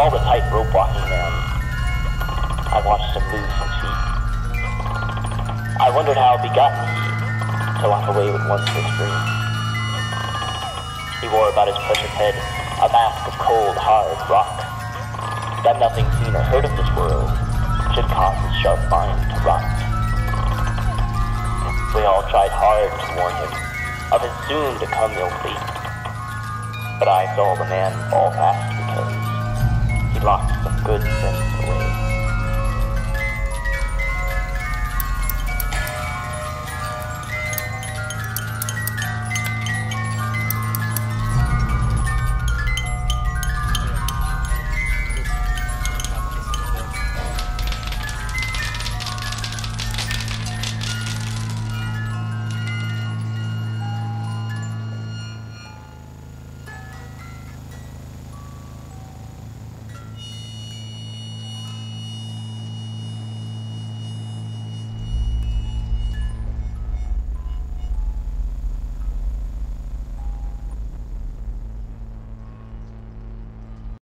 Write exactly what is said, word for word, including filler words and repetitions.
saw the tightrope walking man. I watched him lose his feet. I wondered how begotten he to walk away with one such dream. He wore about his precious head a mask of cold, hard rock, that nothing seen or heard of this world should cause his sharp mind to rot. We all tried hard to warn him of his soon-to-come ill fate, but I saw the man fall fast because he lost some good sense.